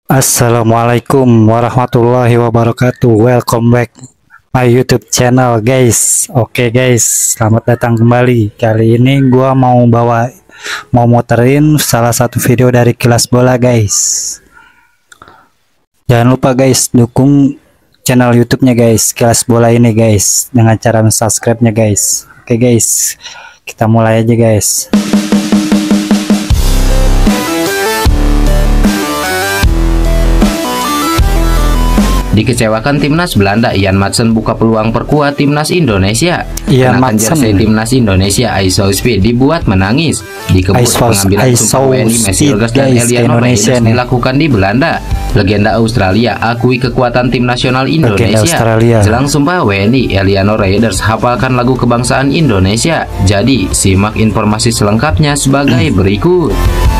Assalamualaikum warahmatullahi wabarakatuh. Welcome back my YouTube channel, guys. Oke, guys, selamat datang kembali. Kali ini gua mau muterin salah satu video dari Kilas Bola, guys. Jangan lupa, guys, dukung channel YouTube-nya, guys, Kilas Bola ini, guys, dengan cara subscribe-nya, guys. Oke, guys, kita mulai aja, guys. Dikecewakan timnas Belanda, Ian Maatsen buka peluang perkuat timnas Indonesia. Kenakan jersey timnas Indonesia Aisau Speed dibuat menangis. Dikebut pengambilan sumpah WNI Messi Hilgers dan Eliano Reyders dilakukan di Belanda. Legenda Australia akui kekuatan tim nasional Indonesia. Jelang sumpah WNI, Eliano Reyders hafalkan lagu kebangsaan Indonesia. Jadi simak informasi selengkapnya sebagai berikut.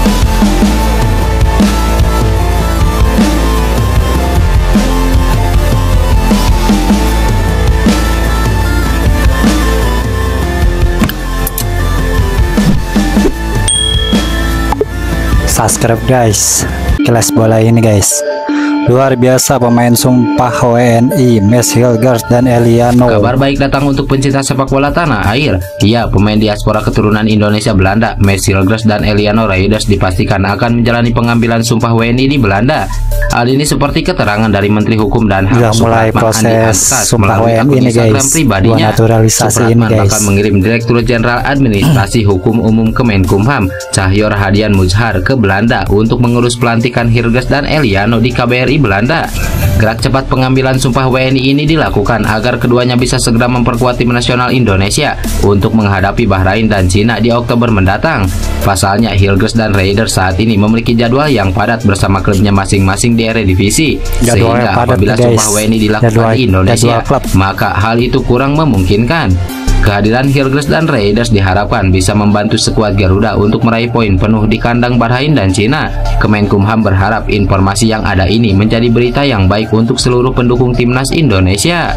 Subscribe, guys, Kilas Bola ini, guys. Luar biasa pemain sumpah WNI Messi Hilgers dan Eliano. Kabar baik datang untuk pencinta sepak bola tanah air. Ya, pemain diaspora keturunan Indonesia Belanda Messi Hilgers dan Eliano Reyders dipastikan akan menjalani pengambilan sumpah WNI di Belanda. Hal ini seperti keterangan dari Menteri Hukum dan HAM mulai proses sumpah WNI ini, guys. Pribadinya. Supratman bakal mengirim Direktur Jenderal Administrasi Hukum Umum Kemenkumham Cahyor Hadian Muzhar ke Belanda untuk mengurus pelantikan Hilgers dan Eliano di KBRI Belanda. Gerak cepat pengambilan sumpah WNI ini dilakukan agar keduanya bisa segera memperkuat tim nasional Indonesia untuk menghadapi Bahrain dan Cina di Oktober mendatang. Pasalnya, Hilgers dan Reyders saat ini memiliki jadwal yang padat bersama klubnya masing-masing di Eredivisie, sehingga apabila sumpah WNI dilakukan di Indonesia, maka hal itu kurang memungkinkan. Kehadiran Hilgers dan Reyders diharapkan bisa membantu skuad Garuda untuk meraih poin penuh di kandang Bahrain dan Cina. Kemenkumham berharap informasi yang ada ini menjadi berita yang baik untuk seluruh pendukung timnas Indonesia.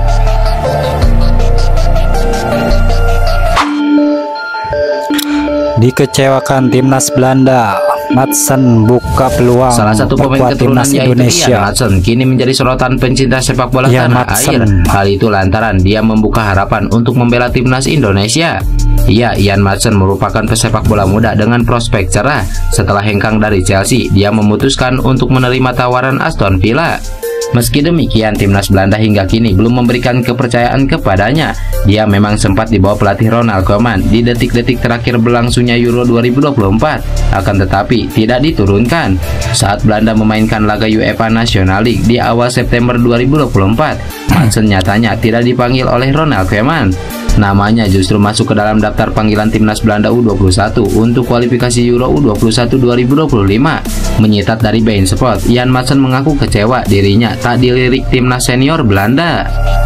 Dikecewakan timnas Belanda, Maatsen buka peluang. Salah satu pemain keturunan yaitu Ian Maatsen kini menjadi sorotan pencinta sepak bola tanah air. Hal itu lantaran dia membuka harapan untuk membela timnas Indonesia. Ya, Ian Maatsen merupakan pesepak bola muda dengan prospek cerah. Setelah hengkang dari Chelsea, dia memutuskan untuk menerima tawaran Aston Villa. Meski demikian, timnas Belanda hingga kini belum memberikan kepercayaan kepadanya. Dia memang sempat dibawa pelatih Ronald Koeman di detik-detik terakhir berlangsungnya Euro 2024, akan tetapi tidak diturunkan. Saat Belanda memainkan laga UEFA National League di awal September 2024, Maatsen nyatanya tidak dipanggil oleh Ronald Koeman. Namanya justru masuk ke dalam daftar panggilan timnas Belanda U21 untuk kualifikasi Euro U21 2025. Menyitat dari beIN Sport, Ian Maatsen mengaku kecewa dirinya tak dilirik timnas senior Belanda.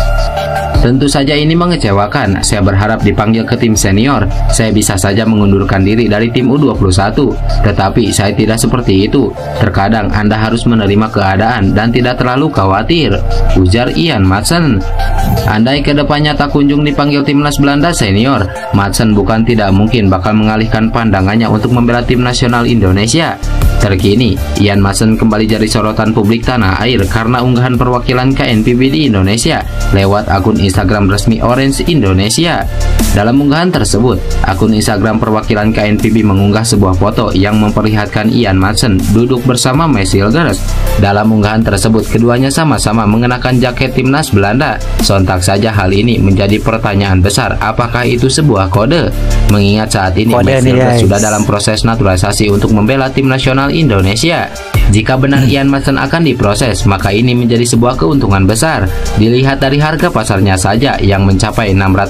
Tentu saja ini mengecewakan. Saya berharap dipanggil ke tim senior. Saya bisa saja mengundurkan diri dari tim U21. Tetapi saya tidak seperti itu. Terkadang Anda harus menerima keadaan dan tidak terlalu khawatir, ujar Ian Maatsen. Andai kedepannya tak kunjung dipanggil timnas Belanda senior, Maatsen bukan tidak mungkin bakal mengalihkan pandangannya untuk membela tim nasional Indonesia. Terkini, Ian Maatsen kembali jadi sorotan publik tanah air karena unggahan perwakilan KNPB di Indonesia lewat akun Instagram resmi Orange Indonesia. Dalam unggahan tersebut, akun Instagram perwakilan KNPB mengunggah sebuah foto yang memperlihatkan Ian Maatsen duduk bersama Messi Hilgers. Dalam unggahan tersebut, keduanya sama-sama mengenakan jaket timnas Belanda. Sontak saja hal ini menjadi pertanyaan besar, apakah itu sebuah kode? Mengingat saat ini Messi Hilgers sudah dalam proses naturalisasi untuk membela tim nasional Indonesia. Jika benar Ian Maatsen akan diproses, maka ini menjadi sebuah keuntungan besar. Dilihat dari harga pasarnya saja yang mencapai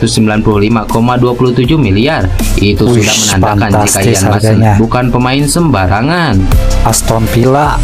695,27 miliar, itu sudah menandakan jika Ian Maatsen bukan pemain sembarangan. Aston Villa.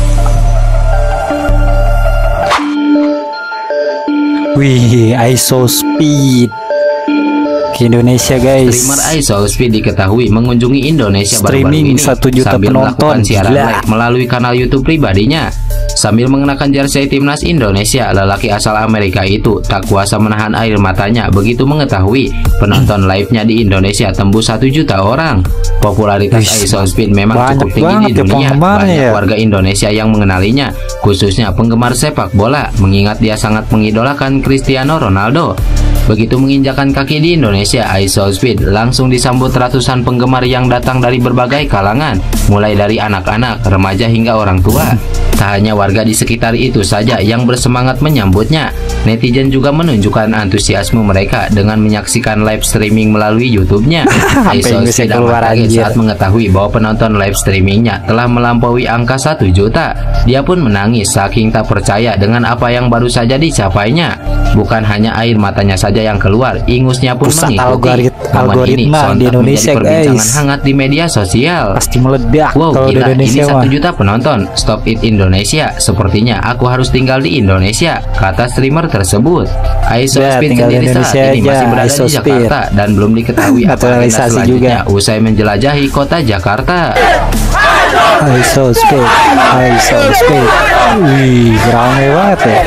Wih, Aisau Speed ke Indonesia, guys. Streamer Aisau Speed diketahui mengunjungi Indonesia baru-baru ini 1 juta sambil melakukan siaran live melalui kanal YouTube pribadinya. Sambil mengenakan jersey timnas Indonesia, lelaki asal Amerika itu tak kuasa menahan air matanya begitu mengetahui penonton live-nya di Indonesia tembus 1 juta orang. Popularitas Aisau Speed memang cukup tinggi di dunia. Banyak warga Indonesia yang mengenalinya. khususnya penggemar sepak bola, mengingat dia sangat mengidolakan Cristiano Ronaldo. Begitu menginjakan kaki di Indonesia, iShowSpeed langsung disambut ratusan penggemar yang datang dari berbagai kalangan, mulai dari anak-anak, remaja hingga orang tua. Tak hanya warga di sekitar itu saja yang bersemangat menyambutnya, netizen juga menunjukkan antusiasme mereka dengan menyaksikan live streaming melalui YouTube-nya. iShowSpeed amat kaget saat mengetahui bahwa penonton live streamingnya telah melampaui angka 1 juta. Dia pun menangis saking tak percaya dengan apa yang baru saja dicapainya. Bukan hanya air matanya saja yang keluar, ingusnya pun mengikuti. Algoritma di Indonesia, perbincangan hangat di media sosial. Pasti meledak. Wow, gila, ini 1 juta penonton. Stop it Indonesia. Sepertinya aku harus tinggal di Indonesia, kata streamer tersebut. iShowSpeed sendiri saat ini masih berada di Jakarta dan belum diketahui apa agenda selanjutnya usai menjelajahi kota Jakarta. iShowSpeed. Wih, ramai banget ya.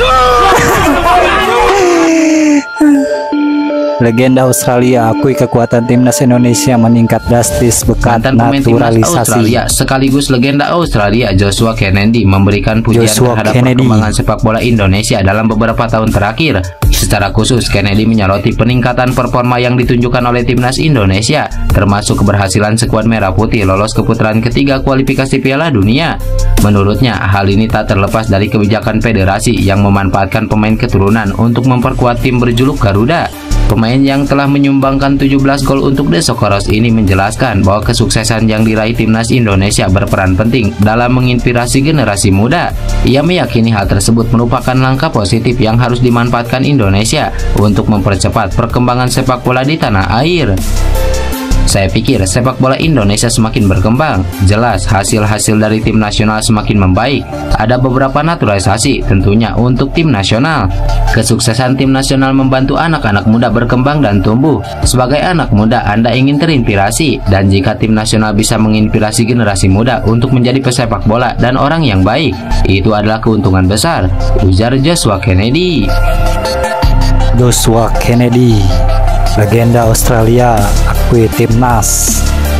Legenda Australia akui kekuatan timnas Indonesia meningkat drastis berkat naturalisasi. Australia sekaligus legenda Australia Joshua Kennedy memberikan pujian terhadap perkembangan sepak bola Indonesia dalam beberapa tahun terakhir. Secara khusus, Kennedy menyoroti peningkatan performa yang ditunjukkan oleh timnas Indonesia, termasuk keberhasilan skuad merah putih lolos ke putaran ketiga kualifikasi Piala Dunia. Menurutnya, hal ini tak terlepas dari kebijakan federasi yang memanfaatkan pemain keturunan untuk memperkuat tim berjuluk Garuda. Pemain yang telah menyumbangkan 17 gol untuk The Sokoros ini menjelaskan bahwa kesuksesan yang diraih timnas Indonesia berperan penting dalam menginspirasi generasi muda. Ia meyakini hal tersebut merupakan langkah positif yang harus dimanfaatkan Indonesia untuk mempercepat perkembangan sepak bola di tanah air. Saya pikir sepak bola Indonesia semakin berkembang. Jelas hasil-hasil dari tim nasional semakin membaik. Ada beberapa naturalisasi tentunya untuk tim nasional. Kesuksesan tim nasional membantu anak-anak muda berkembang dan tumbuh. Sebagai anak muda, Anda ingin terinspirasi. Dan jika tim nasional bisa menginspirasi generasi muda untuk menjadi pesepak bola dan orang yang baik, itu adalah keuntungan besar, ujar Joshua Kennedy. Joshua Kennedy, legenda Australia, akui timnas.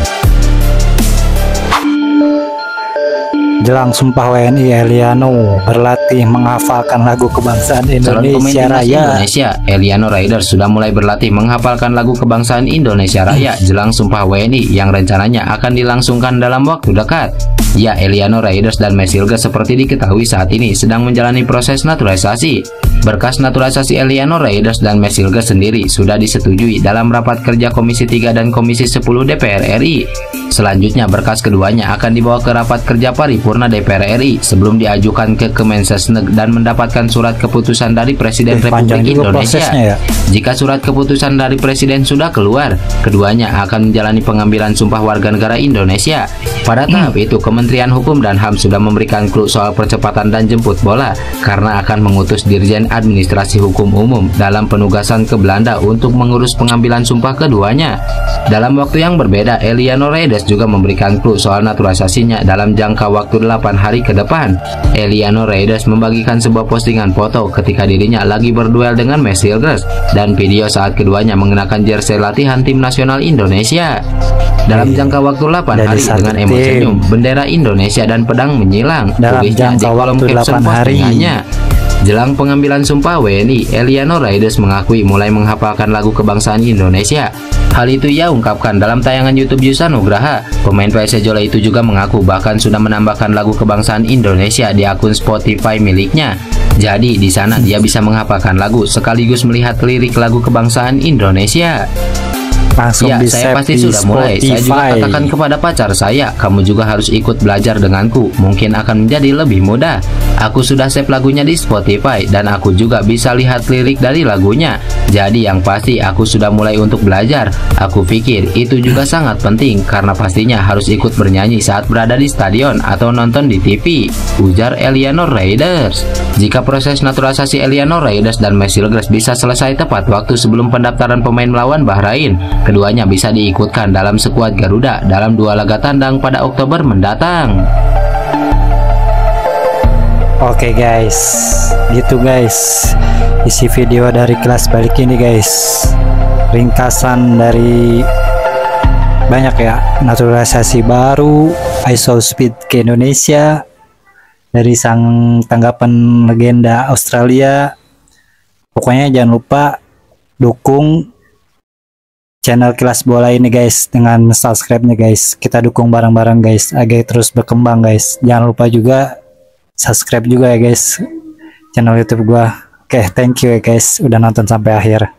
Jelang Sumpah WNI, Eliano berlatih menghafalkan lagu kebangsaan Indonesia Raya. Eliano Raiders sudah mulai berlatih menghafalkan lagu kebangsaan Indonesia Raya jelang Sumpah WNI yang rencananya akan dilangsungkan dalam waktu dekat. Ya, Eliano Raiders dan Mesilge seperti diketahui saat ini sedang menjalani proses naturalisasi. Berkas naturalisasi Eliano Raiders dan Mesilge sendiri sudah disetujui dalam rapat kerja Komisi 3 dan Komisi 10 DPR RI. Selanjutnya berkas keduanya akan dibawa ke rapat kerja paripurna DPR RI sebelum diajukan ke Kemensesnek dan mendapatkan surat keputusan dari Presiden Republik Indonesia. Jika surat keputusan dari Presiden sudah keluar, keduanya akan menjalani pengambilan sumpah warga negara Indonesia. Pada tahap itu, Kementerian Hukum dan HAM sudah memberikan clue soal percepatan dan jemput bola karena akan mengutus Dirjen Administrasi Hukum Umum dalam penugasan ke Belanda untuk mengurus pengambilan sumpah keduanya. Dalam waktu yang berbeda, Eliano Raiders juga memberikan clue soal naturalisasinya dalam jangka waktu 8 hari ke depan. Eliano Raiders membagikan sebuah postingan foto ketika dirinya lagi berduel dengan Mesilge dan video saat keduanya mengenakan jersey latihan tim nasional Indonesia. Dalam jangka waktu 8 hari dengan emosi senyum, bendera Indonesia dan pedang menyilang, tulisnya di kolom caption postingannya. Jelang pengambilan sumpah WNI, Eliano Raiders mengakui mulai menghafalkan lagu kebangsaan Indonesia. Hal itu ia ungkapkan dalam tayangan YouTube Yusa Nugraha. Pemain PS Jola itu juga mengaku bahkan sudah menambahkan lagu kebangsaan Indonesia di akun Spotify miliknya. Jadi di sana dia bisa menghafalkan lagu sekaligus melihat lirik lagu kebangsaan Indonesia. Langsung ya, saya pasti sudah mulai. Saya juga katakan kepada pacar saya, kamu juga harus ikut belajar denganku. Mungkin akan menjadi lebih mudah. Aku sudah save lagunya di Spotify dan aku juga bisa lihat lirik dari lagunya. Jadi yang pasti aku sudah mulai untuk belajar. Aku pikir itu juga sangat penting karena pastinya harus ikut bernyanyi saat berada di stadion atau nonton di TV, ujar Eliano Raiders. Jika proses naturalisasi Eliano Raiders dan Mesilge bisa selesai tepat waktu sebelum pendaftaran pemain melawan Bahrain, keduanya bisa diikutkan dalam skuad Garuda dalam 2 laga tandang pada Oktober mendatang. Oke guys, gitu guys isi video dari kelas balik ini guys. Ringkasan dari banyak ya naturalisasi baru, iShowSpeed ke Indonesia, dari sang tanggapan legenda Australia. Pokoknya jangan lupa dukung channel Kilas Bola ini guys dengan subscribe-nya guys. Kita dukung bareng-bareng guys agar terus berkembang guys. Jangan lupa juga subscribe juga ya guys channel YouTube gua. Oke, thank you ya guys udah nonton sampai akhir.